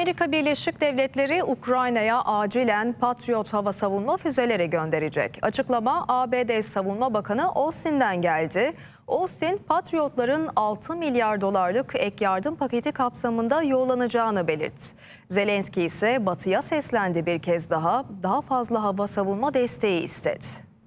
Amerika Birleşik Devletleri Ukrayna'ya acilen Patriot hava savunma füzeleri gönderecek. Açıklama ABD Savunma Bakanı Austin'den geldi. Austin, Patriotların 6 milyar dolarlık ek yardım paketi kapsamında yollanacağını belirtti. Zelenski ise Batı'ya seslendi, bir kez daha fazla hava savunma desteği istedi.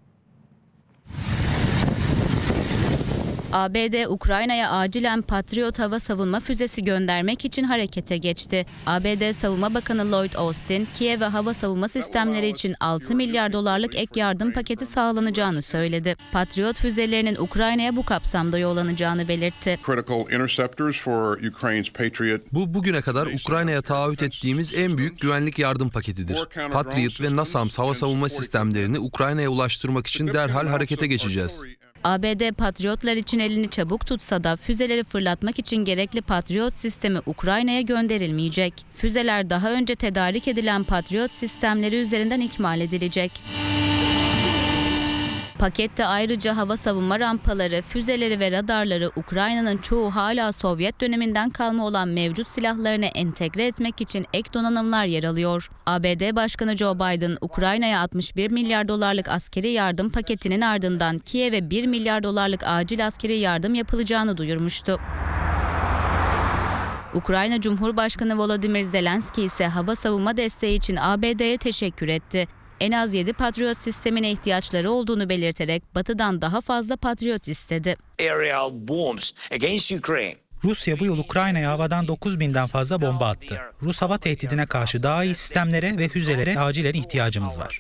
ABD, Ukrayna'ya acilen Patriot hava savunma füzesi göndermek için harekete geçti. ABD Savunma Bakanı Lloyd Austin, Kiev'e hava savunma sistemleri için 6 milyar dolarlık ek yardım paketi sağlanacağını söyledi. Patriot füzelerinin Ukrayna'ya bu kapsamda yollanacağını belirtti. Bu bugüne kadar Ukrayna'ya taahhüt ettiğimiz en büyük güvenlik yardım paketidir. Patriot ve NASAMS hava savunma sistemlerini Ukrayna'ya ulaştırmak için derhal harekete geçeceğiz. ABD Patriotlar için elini çabuk tutsa da füzeleri fırlatmak için gerekli Patriot sistemi Ukrayna'ya gönderilmeyecek. Füzeler daha önce tedarik edilen Patriot sistemleri üzerinden ikmal edilecek. Pakette ayrıca hava savunma rampaları, füzeleri ve radarları Ukrayna'nın çoğu hala Sovyet döneminden kalma olan mevcut silahlarını entegre etmek için ek donanımlar yer alıyor. ABD Başkanı Joe Biden, Ukrayna'ya 61 milyar dolarlık askeri yardım paketinin ardından Kiev'e 1 milyar dolarlık acil askeri yardım yapılacağını duyurmuştu. Ukrayna Cumhurbaşkanı Volodymyr Zelenski ise hava savunma desteği için ABD'ye teşekkür etti. En az 7 Patriot sistemine ihtiyaçları olduğunu belirterek Batı'dan daha fazla Patriot istedi. Rusya bu yıl Ukrayna'ya havadan 9.000'den fazla bomba attı. Rus hava tehdidine karşı daha iyi sistemlere ve füzelere acilen ihtiyacımız var.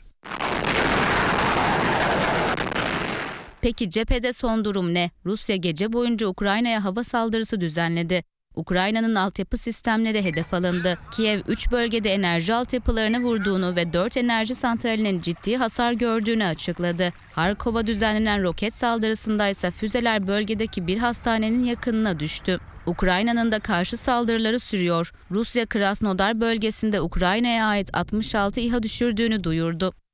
Peki cephede son durum ne? Rusya gece boyunca Ukrayna'ya hava saldırısı düzenledi. Ukrayna'nın altyapı sistemleri hedef alındı. Kiev 3 bölgede enerji altyapılarını vurduğunu ve 4 enerji santralinin ciddi hasar gördüğünü açıkladı. Harkov'a düzenlenen roket saldırısında ise füzeler bölgedeki bir hastanenin yakınına düştü. Ukrayna'nın da karşı saldırıları sürüyor. Rusya Krasnodar bölgesinde Ukrayna'ya ait 66 İHA düşürdüğünü duyurdu.